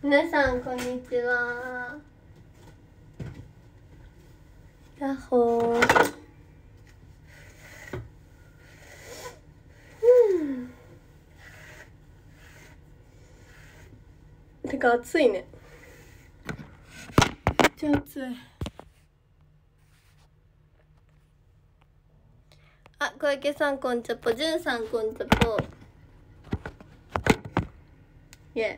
皆さんこんにちは。やっほー。てか暑いね。めっちゃ暑い。あ、小池さんこんちゃぽ、じゅんさんこんちゃぽ。イェイ。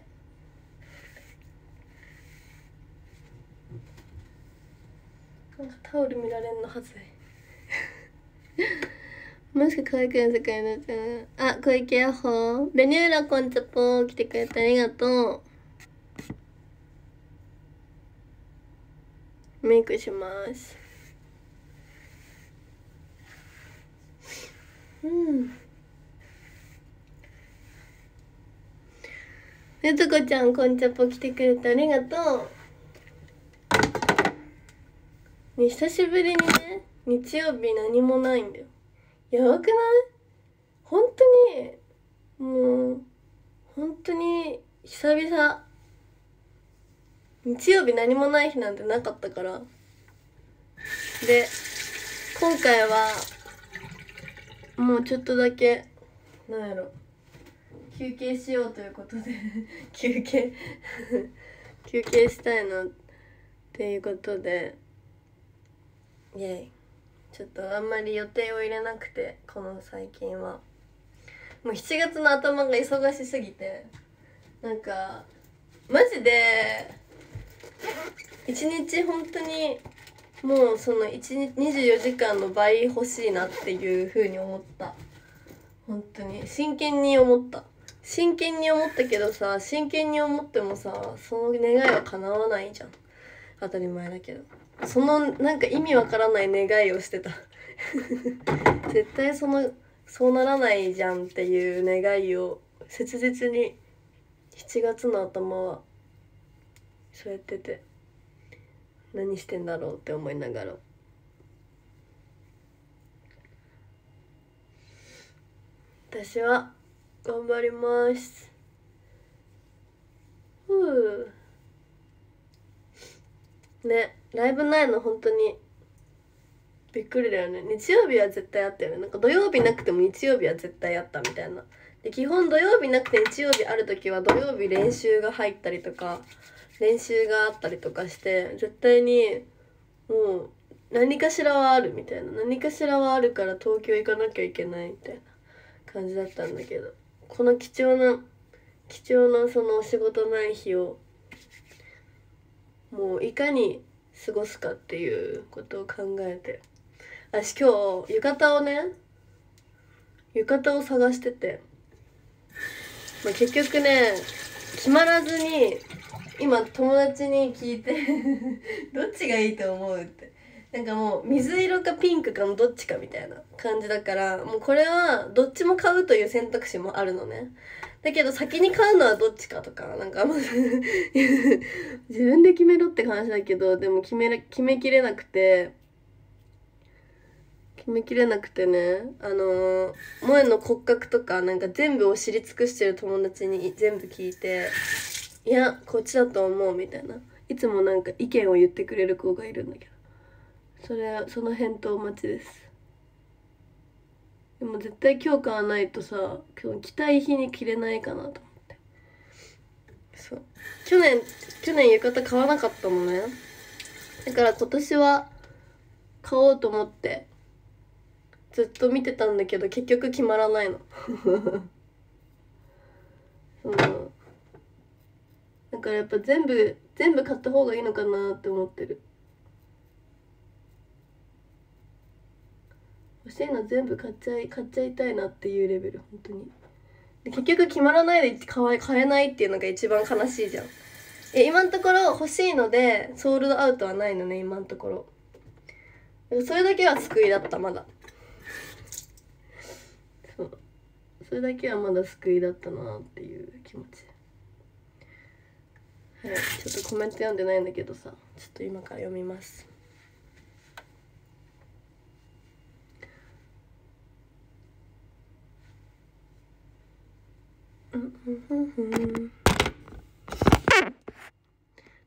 なんかタオル見られんのはずい。もしか可愛くない世界になっちゃう。あ、小池やっほー。ベニューラこんちゃぽ来てくれてありがとう。メイクします。ゆつこちゃんこんちゃぽ来てくれてありがとう。ね、久しぶりにね、日曜日何もないんだよ。やばくない？本当にもう本当に久々。日曜日何もない日なんてなかったから。で今回はもうちょっとだけなんやろ、休憩しようということで休憩休憩したいのっていうことで、イエイ。ちょっとあんまり予定を入れなくて、この最近はもう7月の頭が忙しすぎて、なんかマジで一日本当にもうその24時間の倍欲しいなっていう風に思った。本当に真剣に思ったけどさ、真剣に思ってもさ、その願いは叶わないじゃん。当たり前だけど、そのなんか意味わからない願いをしてた絶対そうならないじゃんっていう願いを切実に7月の頭はそうやってて、何してんだろうって思いながら。私は頑張ります。ね、ライブないの本当にびっくりだよね。日曜日は絶対あったよね。なんか土曜日なくても日曜日は絶対あったみたいな。で基本土曜日なくて日曜日ある時は土曜日練習が入ったりとか練習があったりとかして、絶対にもう何かしらはあるみたいな、何かしらはあるから東京行かなきゃいけないみたいな感じだったんだけど、この貴重なそのお仕事ない日をもういかに過ごすかっていうことを考えて、私今日浴衣を探してて、まあ、結局ね決まらずに今友達に聞いてどっちがいいと思うって、なんかもう水色かピンクかのどっちかみたいな感じだから、もうこれはどっちも買うという選択肢もあるのね。だけど先に買うのはどっちかとか、なんか自分で決めろって話だけど、でも決めきれなくてね、萌えの骨格とかなんか全部を知り尽くしてる友達に全部聞いて、いやこっちだと思うみたいな、いつもなんか意見を言ってくれる子がいるんだけど、その返答待ちです。でも絶対今日買わないとさ、今日着たい日に着れないかなと思って。そう、去年浴衣買わなかったのね。だから今年は買おうと思ってずっと見てたんだけど、結局決まらないのだからやっぱ全部買った方がいいのかなって思ってる。欲しいの全部買っちゃいたいなっていうレベル、本当に。で結局決まらないで買えないっていうのが一番悲しいじゃん。今のところ欲しいのでソールドアウトはないのね、今のところ。それだけは救いだった。まだそれだけはまだ救いだったなっていう気持ち。はい、ちょっとコメント読んでないんだけどさ、ちょっと今から読みます。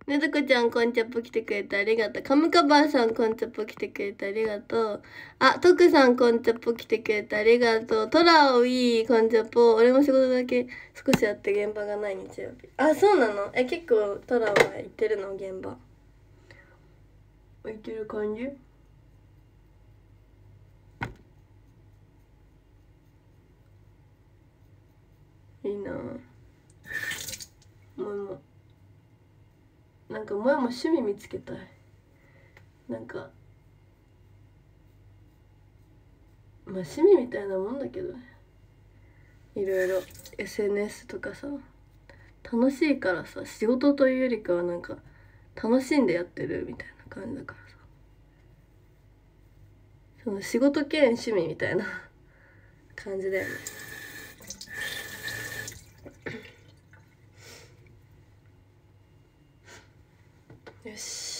ねずこちゃん、こんちゃっぽ来てくれてありがとう。カムカバーさん、こんちゃっぽ来てくれてありがとう。あ、トクさん、こんちゃっぽ来てくれてありがとう。トラオイー、こんちゃっぽ。俺も仕事だけ少しやって現場がない日曜日。あ、そうなの？結構トラは行ってるの？現場行ってる感じ？いいなぁ。なんか前も趣味見つけたい。なんかまあ趣味みたいなもんだけどね。いろいろ SNS とかさ、楽しいからさ、仕事というよりかはなんか楽しんでやってるみたいな感じだからさ、その仕事兼趣味みたいな感じだよね。よし、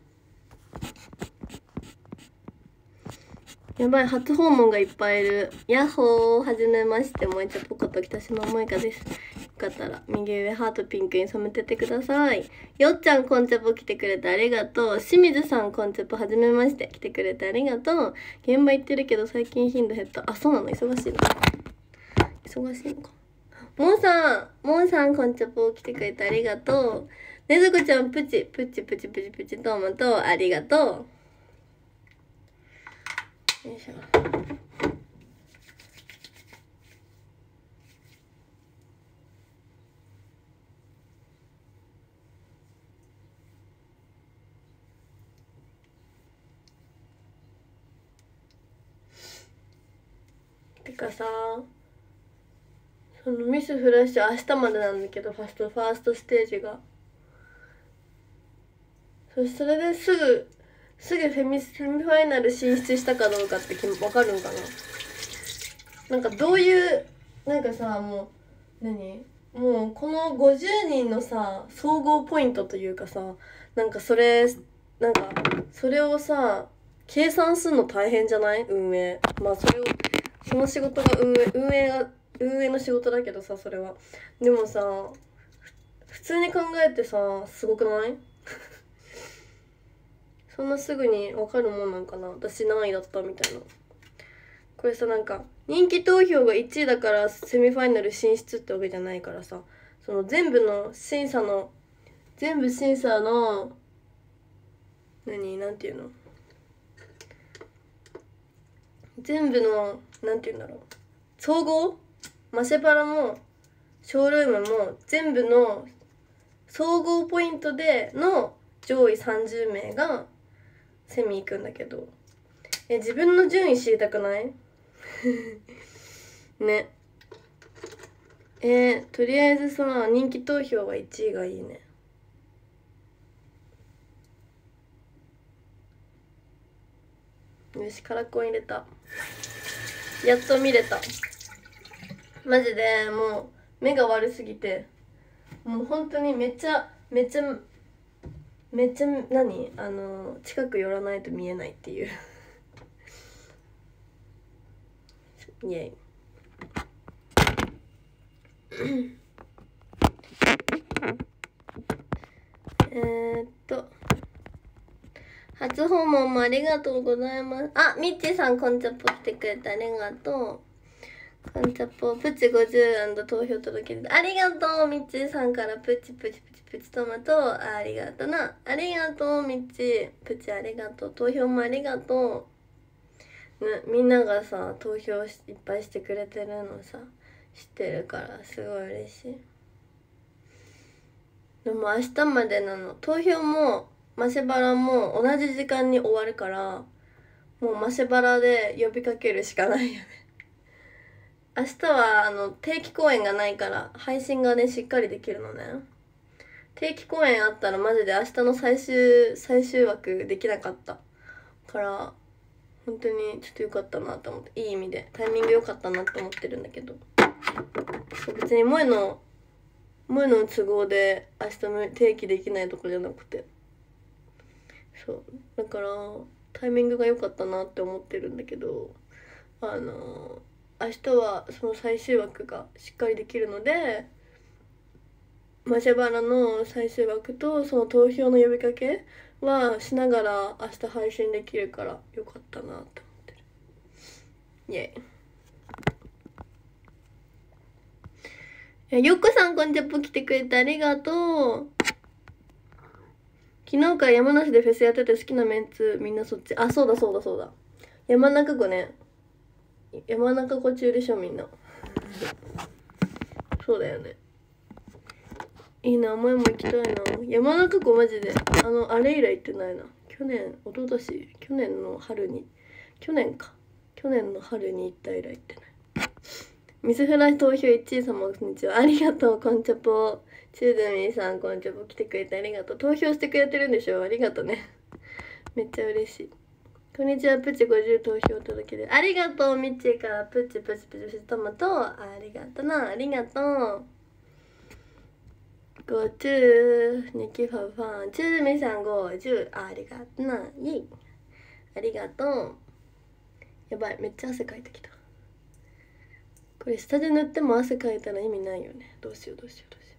やばい、初訪問がいっぱいいる。ヤッホー、はじめまして、もえちゃぽこと北島萌香です。よかったら右上ハートピンクに染めててください。よっちゃん、こんちゃぽ来てくれてありがとう。清水さん、こんちゃぽはじめまして、来てくれてありがとう。現場行ってるけど最近頻度減った。あ、そうなの？忙しいの？忙しいのか。もんさん、こんちゃぽ来てくれてありがとう。ねずこちゃん、プチプチプチプチプチトマトありがとう。よいしょ。てかさ、そのミスフラッシュ明日までなんだけど、ファーストステージが。それですぐセミファイナル進出したかどうかって分かるんかな。なんかどういうなんかさ、もうこの50人のさ総合ポイントというかさ、なんかそれをさ計算するの大変じゃない？運営、まあその仕事が運営の仕事だけどさ、それはでもさ普通に考えてさすごくない？そんなすぐに分かるもんなんかな。私何位だったみたいな。これさ、なんか人気投票が1位だからセミファイナル進出ってわけじゃないからさ、その全部審査のなんていうの、全部のなんていうんだろう、総合マシェパラもショールームも全部の総合ポイントでの上位30名がセミ行くんだけど、自分の順位知りたくないね。とりあえずさ、人気投票は1位がいいね。よし、カラコン入れた。やっと見れた。マジでもう目が悪すぎて、もう本当にめっちゃ近く寄らないと見えないっていうイエイ初訪問もありがとうございます。あ、みっちさん、こんちゃっぽ来てくれてありがとう。こんちゃっぽ、プチ50&投票届けてありがとう。みっちさんからプチプチプチプチトマト、ありがとな。ありがとう、みっち。プチありがとう。投票もありがとう。ね、みんながさ、投票いっぱいしてくれてるのさ、知ってるからすごい嬉しい。でも明日までなの。投票もマシェバラも同じ時間に終わるから、もうマシェバラで呼びかけるしかないよね明日は定期公演がないから配信がねしっかりできるのね。定期公演あったらマジで明日の最終枠できなかったから本当にちょっと良かったなと思って、いい意味でタイミング良かったなって思ってるんだけど、別に萌えの都合で明日定期できないとこじゃなくて、そうだからタイミングが良かったなって思ってるんだけど、明日はその最終枠がしっかりできるのでマシャバラの最終枠とその投票の呼びかけはしながら明日配信できるからよかったなって思ってる。イエイ。よっこさんこんちゃっぽ来てくれてありがとう。昨日から山梨でフェスやってて好きなメンツみんなそっち。あ、そうだそうだそうだ。山中湖ね。山中湖中でしょみんな。そうだよね。いいな、前も行きたいな。山中湖マジであれ以来行ってないな。去年の春に去年の春に行った以来行ってない。ミスフラ投票1位様こんにちは。ありがとうこんちゃぽ。チュードミーさんこんちゃぽ来てくれてありがとう。投票してくれてるんでしょ。ありがとうね。めっちゃ嬉しい。こんにちは、プチ50投票届ける。ありがとう、みっちーからプチプチプチトマト。ありがとな、ありがとう。50、ニキファファン、チューミさん50、ありがとな、イェイ。ありがとう。やばい、めっちゃ汗かいてきた。これ下で塗っても汗かいたら意味ないよね。どうしようどうしようどうしよ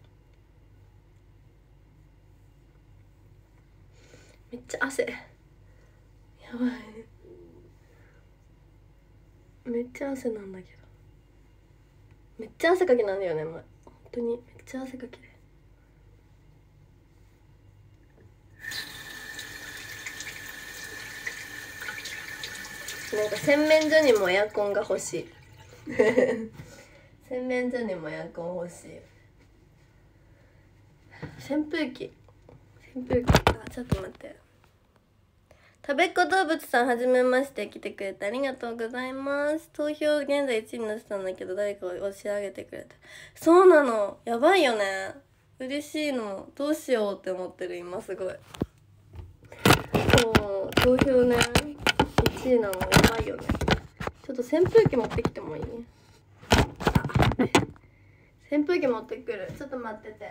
う。めっちゃ汗。やばい。めっちゃ汗なんだけど。めっちゃ汗かきなんだよね、本当にめっちゃ汗かきで。なんか洗面所にもエアコンが欲しい。洗面所にもエアコン欲しい。扇風機。あ、ちょっと待って。食べっ子動物さんはじめまして、来てくれてありがとうございます。投票現在1位になってたんだけど誰か押し上げてくれた。そうなの、やばいよね。嬉しいの、どうしようって思ってる今すごい。そう投票ね1位なのやばいよね。ちょっと扇風機持ってきてもいい？扇風機持ってくる。ちょっと待ってて。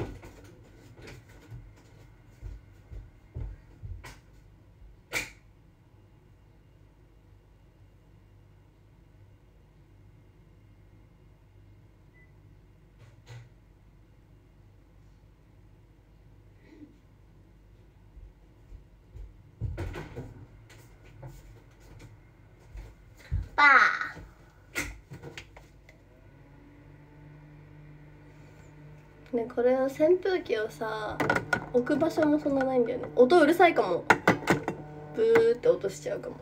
パーね、これを扇風機をさ置く場所もそんなないんだよね。音うるさいかも。ブーって音しちゃうかも。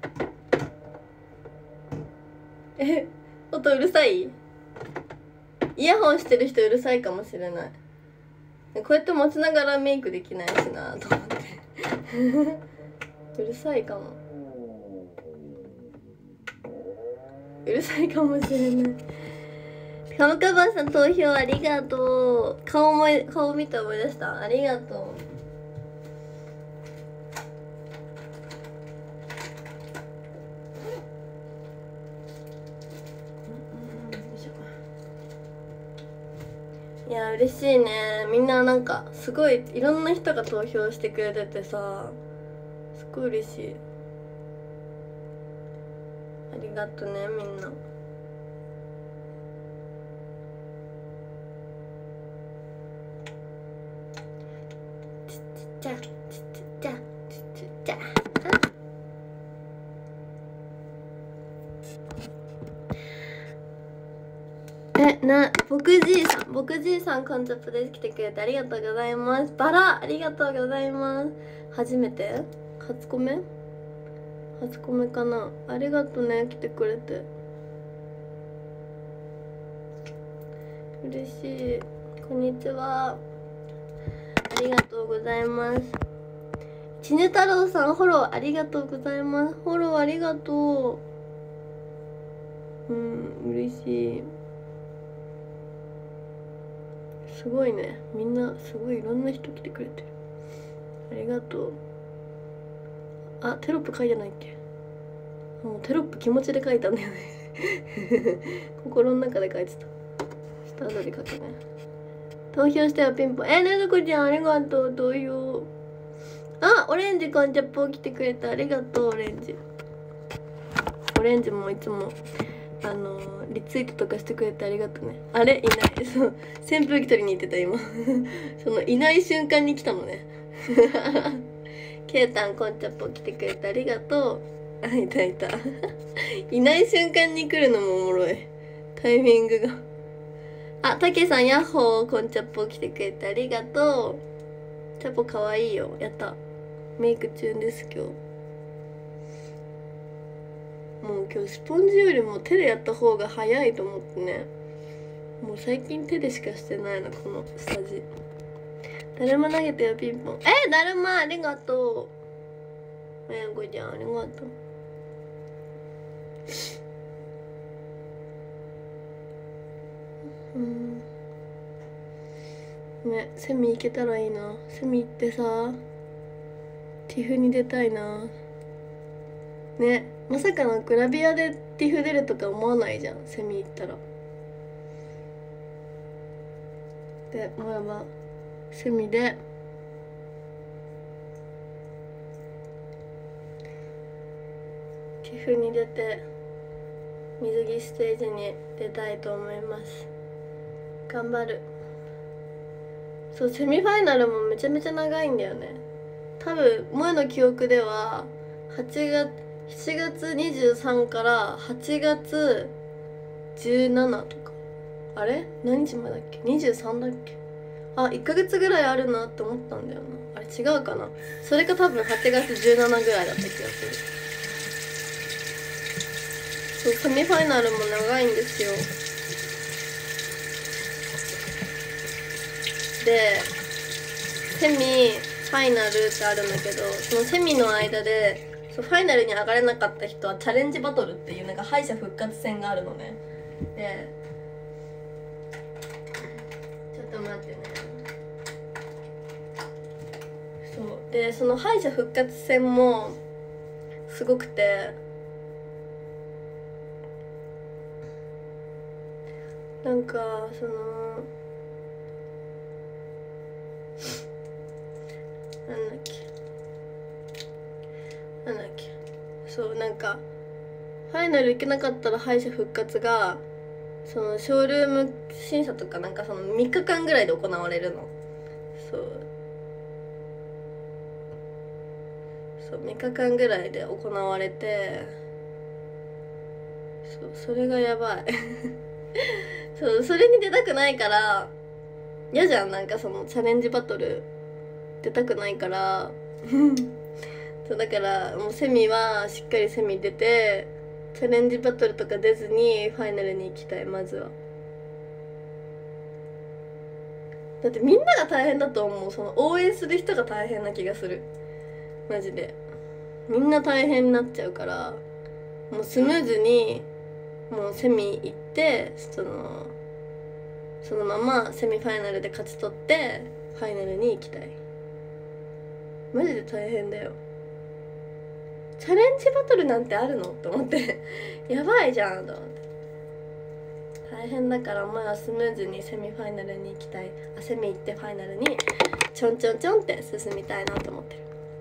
音うるさい？イヤホンしてる人うるさいかもしれない。こうやって持ちながらメイクできないしなと思ってうるさいかも。うるさいかもしれない。カムカバーさん投票ありがとう。顔見て思い出した。ありがとう。いや嬉しいね。みんななんかすごいいろんな人が投票してくれててさ、すごい嬉しい。ありがとねみんな。ちっちゃ僕じいさんコンチャップです。来てくれてありがとうございます。バラありがとうございます。初コメかな。ありがとうね来てくれて嬉しい。こんにちは、ありがとうございます。ちぬ太郎さんフォローありがとうございます。フォローありがとう。嬉しい。すごいね、みんなすごいいろんな人来てくれてる。ありがとう。あ、テロップ書いてないっけ。もうテロップ気持ちで書いたんだよね心の中で書いてた。スタートで書くね。投票してはピンポン。ねずこちゃんありがとう。投票。あ、オレンジコンチャップ来てくれた。ありがとうオレンジ。オレンジもいつもリツイートとかしてくれてありがとうね。あれいない。そう、扇風機取りに行ってた今そのいない瞬間に来たのねケイタンこんちゃっぽ来てくれてありがとう。あ、いたいたいない瞬間に来るのもおもろい、タイミングが。あ、たけさんヤッホー、こんちゃっぽ来てくれてありがとう。ちゃっぽかわいいよ。やった。メイク中です今日。もう今日スポンジよりも手でやった方が早いと思ってね。もう最近手でしかしてないのこの下地。だるま投げてよピンポン。だるまありがとう。めんこちゃんありがとう。ね、セミ行けたらいいな。セミ行ってさティフに出たいな。ね、まさかのグラビアでティフ出るとか思わないじゃん、セミ行ったら。で、もやばセミでティフに出て水着ステージに出たいと思います。頑張る。そう、セミファイナルもめちゃめちゃ長いんだよね。多分前の記憶では7月23から8月17とか。あれ何日までだっけ、23だっけ。あ、1ヶ月ぐらいあるなって思ったんだよな。あれ違うかな。それか多分8月17ぐらいだった気がする。そう、セミファイナルも長いんですよ。で、セミファイナルってあるんだけど、そのセミの間でファイナルに上がれなかった人はチャレンジバトルっていうなんか敗者復活戦があるのね。で、ちょっと待ってね。そうで、その敗者復活戦もすごくて、なんかそのなんだっけ、そうなんかファイナル行けなかったら敗者復活がそのショールーム審査とかなんかその3日間ぐらいで行われるの。そう3日間ぐらいで行われて、それがやばいそう、それに出たくないから嫌じゃん。なんかそのチャレンジバトル出たくないからそうだからもうセミはしっかりセミ出て、チャレンジバトルとか出ずにファイナルに行きたい。まずはだってみんなが大変だと思う。その応援する人が大変な気がする。マジでみんな大変になっちゃうから、もうスムーズにもうセミ行って、そのままセミファイナルで勝ち取ってファイナルに行きたい。マジで大変だよ。チャレンジバトルなんてあるのと思ってやばいじゃんと思って。大変だからお前はスムーズにセミファイナルに行きたい。セミ行ってファイナルにちょんちょんちょんって進みたいなと思って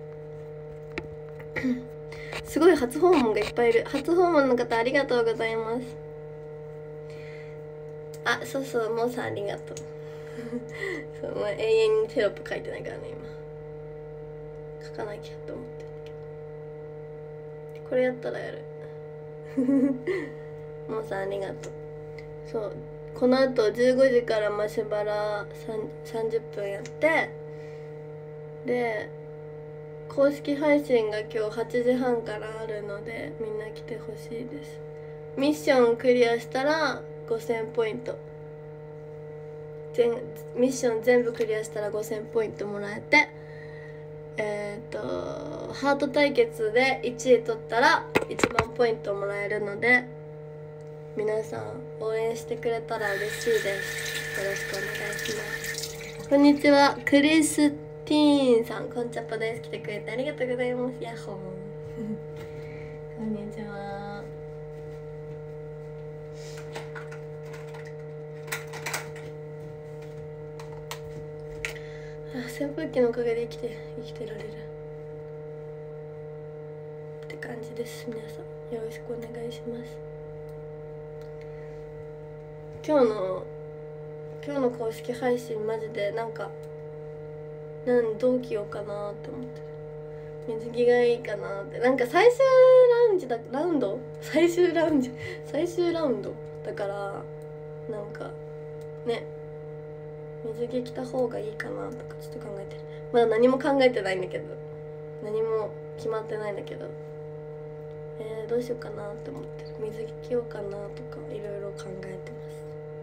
るすごい初訪問がいっぱいいる。初訪問の方ありがとうございます。あ、そうそう、もうさんありがとうそう、もう永遠にテロップ書いてないからね今。書かなきゃと思ってるけど、これやったらやるもうさんありがとう。そう、このあと15時からマシュバラ30分やって、で公式配信が今日8時半からあるのでみんな来てほしいです。ミッションクリアしたら5000ポイント、ミッション全部クリアしたら5000ポイントもらえて、ハート対決で1位取ったら1万ポイントもらえるので、皆さん応援してくれたら嬉しいです。よろしくお願いします。こんにちは、クリスティーンさん、こんちゃっぱです。来てくれてありがとうございます。ヤッホーこんにちは。扇風機のおかげで生きてられるって感じです。皆さんよろしくお願いします。 今日の公式配信マジでなんかどう着ようかなって思ってる。水着がいいかなって。なんか最終ラウンドだからなんかね、水着着た方がいいかなとかちょっと考えてる。まだ何も考えてないんだけど、何も決まってないんだけど、どうしようかなって思ってる。水着着ようかなとかいろいろ考えてます。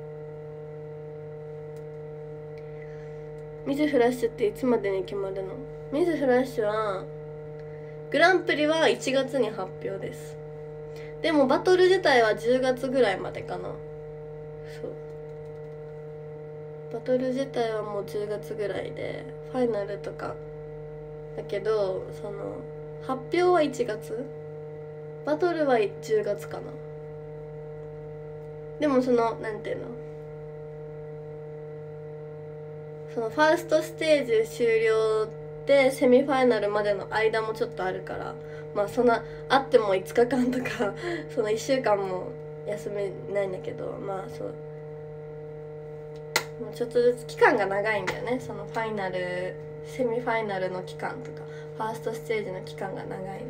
ミスフラッシュっていつまでに決まるの？ミスフラッシュはグランプリは1月に発表です。でもバトル自体は10月ぐらいまでかな。そうバトル自体はもう10月ぐらいで、ファイナルとかだけど、その発表は1月、バトルは10月かな。でもそのなんていうの、そのファーストステージ終了でセミファイナルまでの間もちょっとあるから、まあそんなあっても5日間とかその1週間も休めないんだけど、まあそうもうちょっとずつ期間が長いんだよね。そのファイナルセミファイナルの期間とかファーストステージの期間が長いの。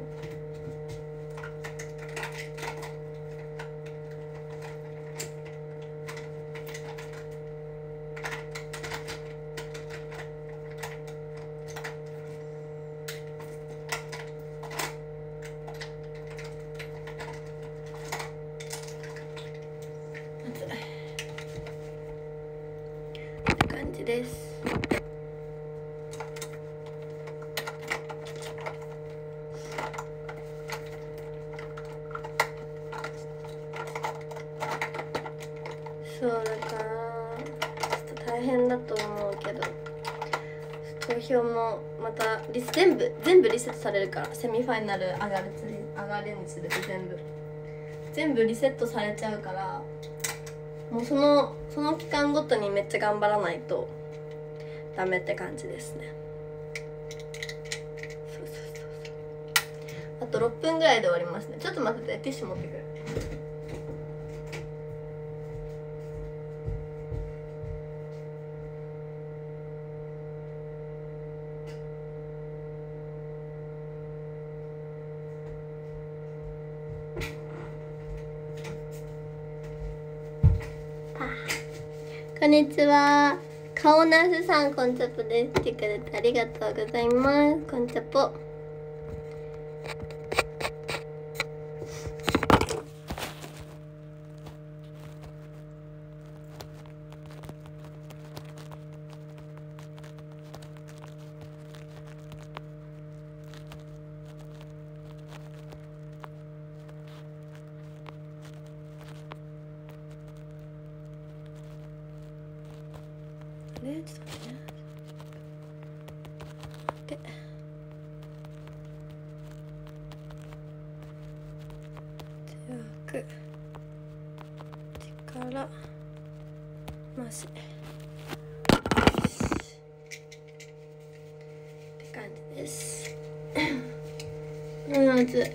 です。そうだからちょっと大変だと思うけど、投票もまた全部リセットされるから、セミファイナル上がるにつれて全部リセットされちゃうから、もうその期間ごとにめっちゃ頑張らないとダメって感じですね。そうあと6分ぐらいで終わりますね。ちょっと待ってて、ティッシュ持ってくる。こんにちは。顔なすさん、こんちゃぽです。来てくれてありがとうございます。こんちゃぽ。ちょっと待ってね。強く力増しって感じです。まず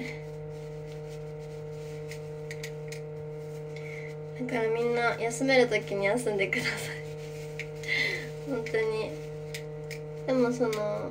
だからみんな休めるときに休んでください。本当に。でもその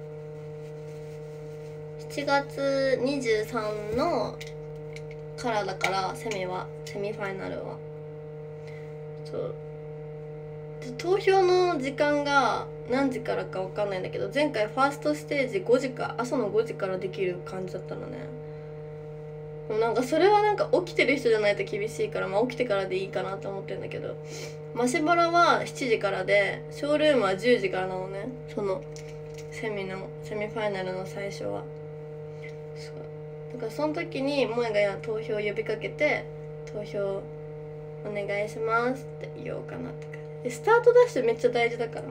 7月23のからだから、セミファイナルはそう投票の時間が何時からか分かんないんだけど、前回ファーストステージ5時か朝の5時からできる感じだったのね。でもなんかそれはなんか起きてる人じゃないと厳しいから、まあ起きてからでいいかなと思ってるんだけど、マシバラは7時からでショールームは10時からなのね。そのセミファイナルの最初は。そうだからその時に萌が今投票呼びかけて、投票お願いしますって言おうかなって感じで、スタートダッシュめっちゃ大事だから、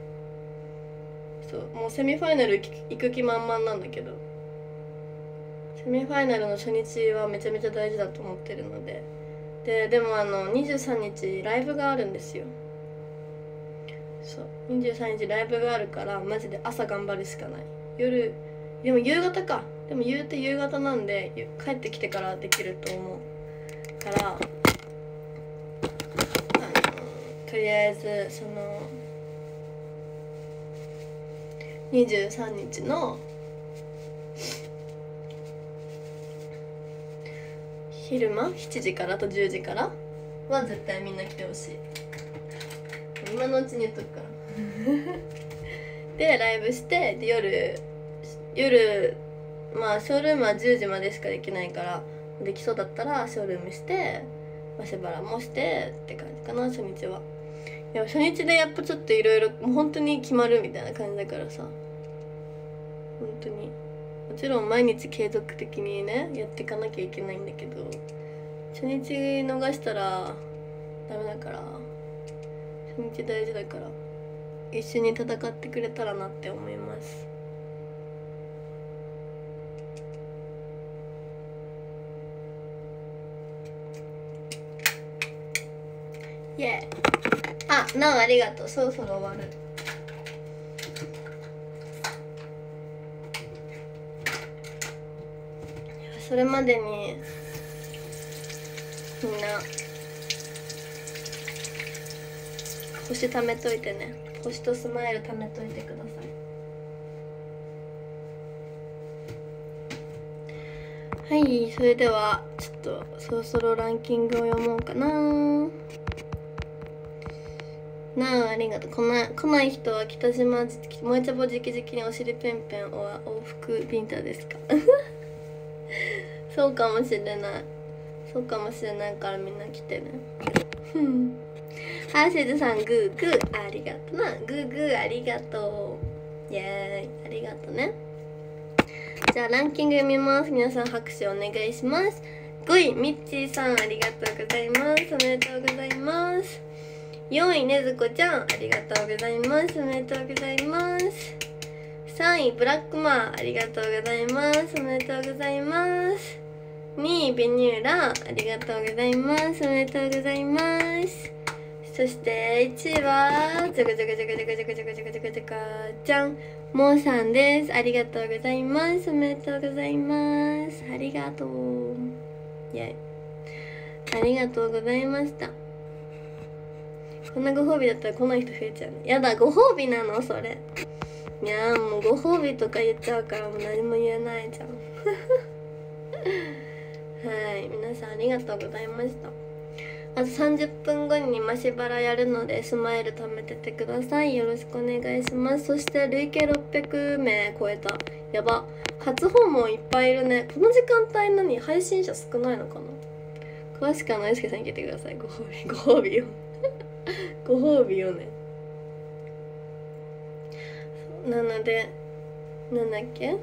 そうもうセミファイナル行く気満々なんだけど、セミファイナルの初日はめちゃめちゃ大事だと思ってるので、でも23日ライブがあるんですよ。そう23日ライブがあるから、マジで朝頑張るしかない。夜でも夕方か、でも言うて夕方なんで帰ってきてからできると思うから、 とりあえずその23日の昼間7時からと10時からは絶対みんな来てほしい。今のうちに言っとくからでライブして、で夜まあショールームは10時までしかできないから、できそうだったらショールームしてマシュバラもしてって感じかな。初日は。いや初日でやっぱちょっといろいろもう本当に決まるみたいな感じだからさ、本当にもちろん毎日継続的にねやっていかなきゃいけないんだけど、初日逃したらダメだから、初日大事だから一緒に戦ってくれたらなって思います。イエーイ。なおありがとう。そろそろ終わる。それまでにみんな星貯めといてね。星とスマイル貯めといてください。はい、それではちょっとそろそろランキングを読もうかな。なあ、ありがとう。来ない人は北島萌えちゃぼ直々にお尻ペンペンは往復ビンタですかそうかもしれない。そうかもしれないからみんな来てねハーシェズさんグーグーありがとうな。グーグーありがとう。イエーイ、ありがとうね。じゃあランキング読みます。皆さん拍手お願いします。5位ミッチーさんありがとうございます。おめでとうございます。4位ねずこちゃんありがとうございます。おめでとうございます。3位ブラックマーありがとうございます。おめでとうございます。2位ベニューラありがとうございます。おめでとうございます。そして1位はじゃかじゃかじゃかじゃかじゃかじゃかじゃかじゃかじゃかじゃん、もーさんです。ありがとうございます。おめでとうございます。ありがとう。イェイ、ありがとうございました。こんなご褒美だったら来ない人増えちゃうね。やだ、ご褒美なのそれ。いやもうご褒美とか言っちゃうからもう何も言えないじゃんはい、皆さんありがとうございました。あと30分後にマシバラやるのでスマイル貯めててください。よろしくお願いします。そして累計600名超えた。やば、初訪問いっぱいいるね。この時間帯何配信者少ないのかな。詳しくは大輔さんに聞いてください。ご褒美ご褒美よご褒美よね。なのでなんだっけ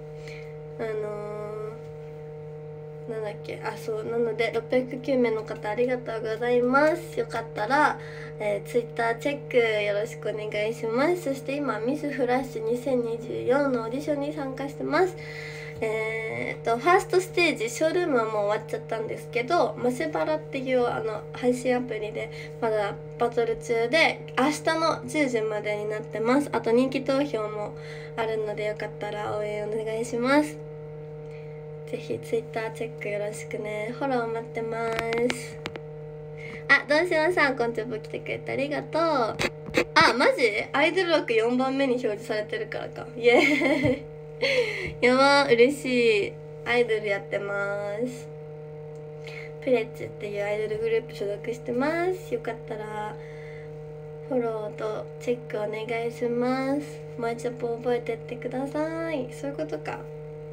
なんだっけ、そうなので609名の方ありがとうございます。よかったら、Twitter チェックよろしくお願いします。そして今ミスフラッシュ2024のオーディションに参加してます。ファーストステージショールームはもう終わっちゃったんですけど、マシバラっていう配信アプリでまだバトル中で、明日の10時までになってます。あと人気投票もあるのでよかったら応援お願いします。ぜひ Twitter チェックよろしくね。フォロー待ってます。どうしまさんコンチョブ来てくれてありがとう。マジアイドル枠4番目に表示されてるからか。イエーイやば、嬉しい。アイドルやってます。プレッツっていうアイドルグループ所属してます。よかったらフォローとチェックお願いします。マイチャポ覚えてってください。そういうことか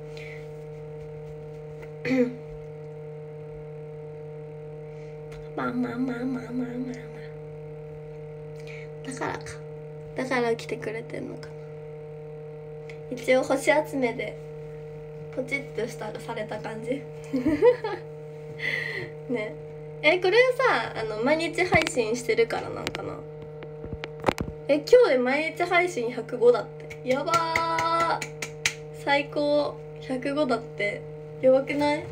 まあだから来てくれてんのかな。一応星集めでポチッとされた感じね。これさ毎日配信してるからなんかな。今日で毎日配信105だって。やばー、最高。105だってやばくない？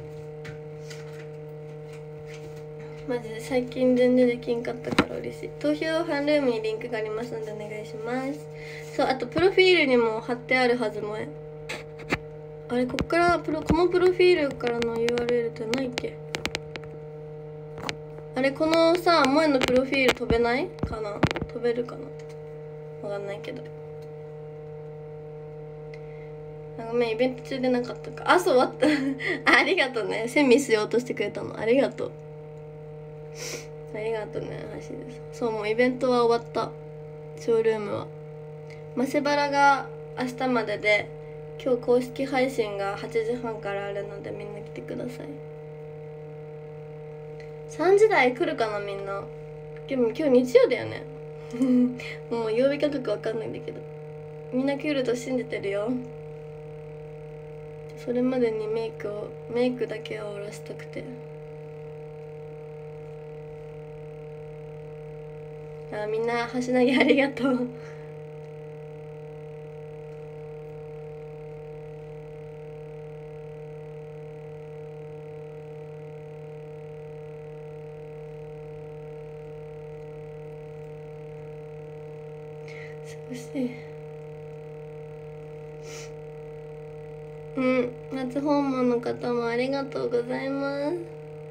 マジで最近全然できんかったから嬉しい。投票ファンルームにリンクがありますのでお願いします。そう、あとプロフィールにも貼ってあるはずもあれ、こっからこのプロフィールからの URL ってないっけ？ あれこのさ萌のプロフィール飛べないかな、飛べるかな、わかんないけど。ごめんイベント中でなかったか。あ、そう終わったありがとうね、セミしようとしてくれたのありがとうありがとうね橋です。そうもうイベントは終わった。ショールームはマセバラが明日までで、今日公式配信が8時半からあるのでみんな来てください。3時台来るかなみんな。でも今日日曜だよねもう曜日感覚わかんないんだけど、みんな来ると信じてるよ。それまでにメイクだけは終わらせたくて。あ、みんな橋投げありがとう少し初訪問の方もありがとうございます。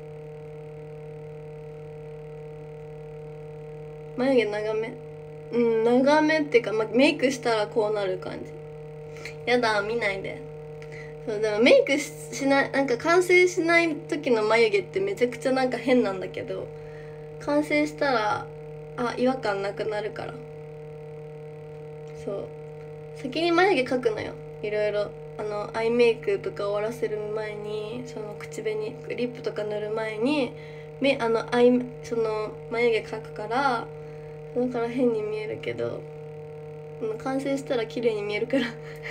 眉毛長め、長めっていうか、メイクしたらこうなる感じ。やだ見ないで。そうでもメイクしない、なんか完成しない時の眉毛ってめちゃくちゃなんか変なんだけど、完成したら違和感なくなるから。そう先に眉毛描くのよ。いろいろアイメイクとか終わらせる前に、その口紅リップとか塗る前にその眉毛描くから、だから変に見えるけど、完成したら綺麗に見えるから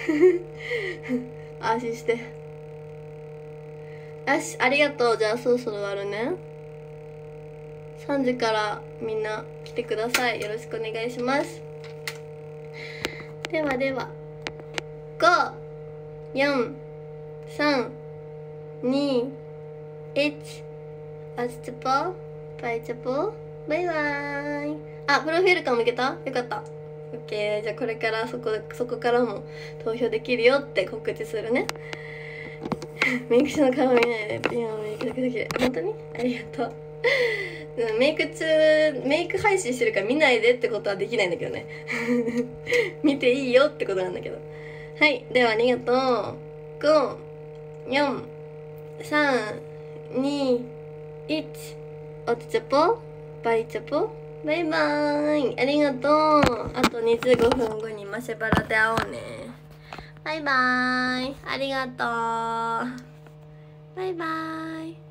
安心して。よしありがとう。じゃあそろそろ終わるね。3時からみんな来てください。よろしくお願いします。ではでは5、4、3、2、1。あつちぽバイチャポバイバーイ。プロフィールかもいけた。よかった。オッケー。じゃあこれからそこからも投票できるよって告知するねメイク中の顔見ないでピアノメイクだけできる。本当にありがとうメイク配信してるから見ないでってことはできないんだけどね見ていいよってことなんだけど。はい、ではありがとう。5、4、3、2、1。おつちゃぽバイチャポバイバーイ。ありがとう。あと25分後にマシェバラで会おうね。バイバーイ。ありがとう。バイバーイ。